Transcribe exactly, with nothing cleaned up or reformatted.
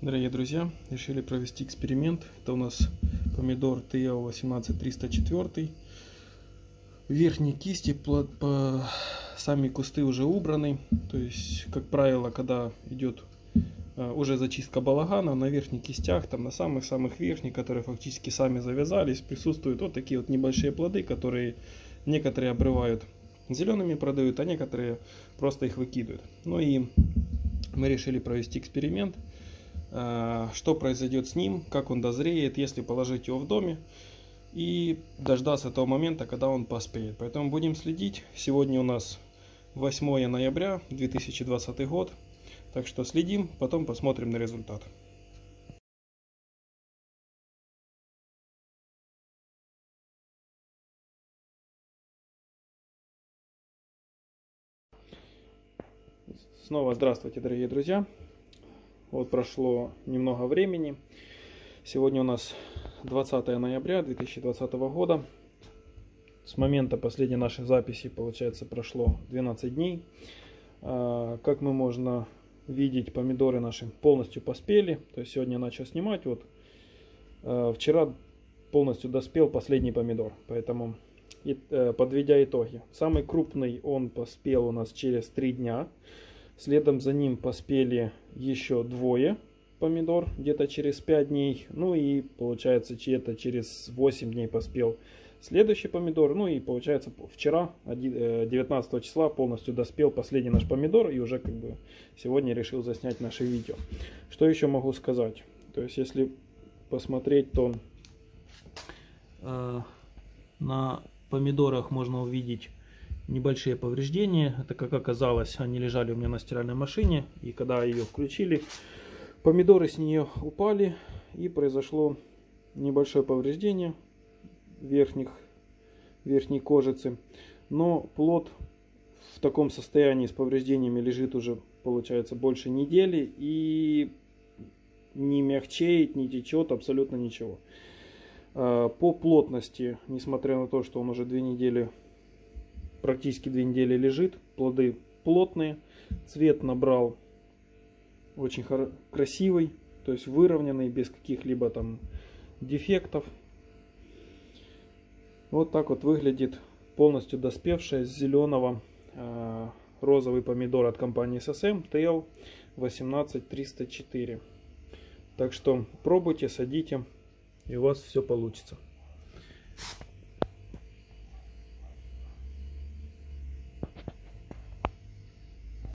Дорогие друзья, решили провести эксперимент. Это у нас помидор тэ эл восемнадцать триста четыре. В верхней кисти по, по, сами кусты уже убраны. То есть, как правило, когда идет а, уже зачистка балагана, на верхних кистях, там на самых-самых верхних, которые фактически сами завязались, присутствуют вот такие вот небольшие плоды, которые некоторые обрывают зелеными, продают, а некоторые просто их выкидывают. Ну и мы решили провести эксперимент. Что произойдет с ним, как он дозреет, если положить его в доме и дождаться того момента, когда он поспеет. Поэтому будем следить. Сегодня у нас восьмое ноября две тысячи двадцатый год, так что следим, потом посмотрим на результат. Снова здравствуйте, дорогие друзья. Вот прошло немного времени. Сегодня у нас двадцатое ноября две тысячи двадцатого года. С момента последней нашей записи, получается, прошло двенадцать дней. Как мы можно видеть, помидоры наши полностью поспели. То есть сегодня я начал снимать. Вот вчера полностью доспел последний помидор. Поэтому, подведя итоги, самый крупный он поспел у нас через три дня. Следом за ним поспели еще двое помидор, где-то через пять дней. Ну и получается, где-то через восемь дней поспел следующий помидор. Ну и получается, вчера, девятнадцатого числа, полностью доспел последний наш помидор. И уже как бы сегодня решил заснять наше видео. Что еще могу сказать? То есть, если посмотреть, то э, на помидорах можно увидеть небольшие повреждения. Это, как оказалось, они лежали у меня на стиральной машине, и когда ее включили, помидоры с нее упали, и произошло небольшое повреждение верхних, верхней кожицы. Но плод в таком состоянии с повреждениями лежит уже, получается, больше недели, и не мягчеет, не течет, абсолютно ничего. По плотности, несмотря на то, что он уже две недели практически две недели лежит, плоды плотные, цвет набрал очень красивый, то есть выровненный, без каких-либо там дефектов. Вот так вот выглядит полностью доспевший с зеленого э, розовый помидор от компании эс эс эм тэ эл восемнадцать триста четыре. Так что пробуйте, садите, и у вас все получится.